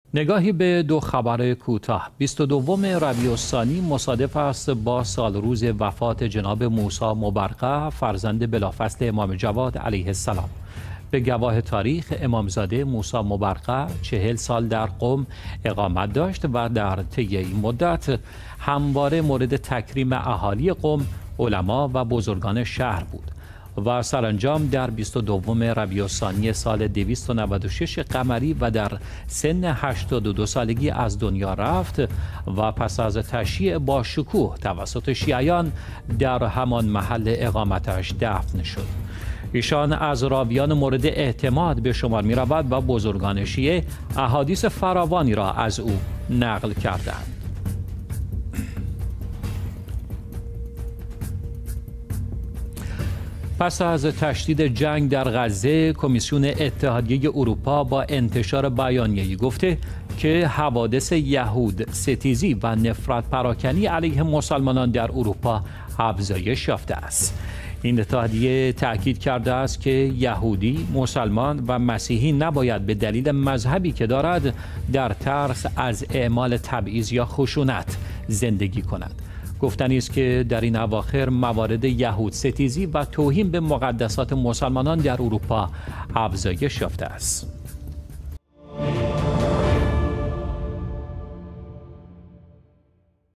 نگاهی به دو خبر کوتاه. 22 ربیع الثانی مصادف است با سال روز وفات جناب موسی مبرقه، فرزند بلافصل امام جواد علیه السلام. به گواه تاریخ، امامزاده موسی مبرقه 40 سال در قم اقامت داشت و در طی این مدت همواره مورد تکریم اهالی قم، علما و بزرگان شهر بود و سرانجام در 22 ربیع الثانی سال 296 قمری و در سن 82 سالگی از دنیا رفت و پس از تشییع با شکوه توسط شیعیان در همان محل اقامتش دفن شد. ایشان از راویان مورد اعتماد به شمار می رود و بزرگان شیعه احادیث فراوانی را از او نقل کردند. پس از تشدید جنگ در غزه، کمیسیون اتحادیه اروپا با انتشار بیانیه‌ای گفته که حوادث یهود ستیزی و نفرت پراکنی علیه مسلمانان در اروپا افزایش یافته است. این اتحادیه تأکید کرده است که یهودی، مسلمان و مسیحی نباید به دلیل مذهبی که دارد در ترس از اعمال تبعیض یا خشونت زندگی کند. گفتنی است که در این اواخر موارد یهود ستیزی و توهین به مقدسات مسلمانان در اروپا افزایش یافته است.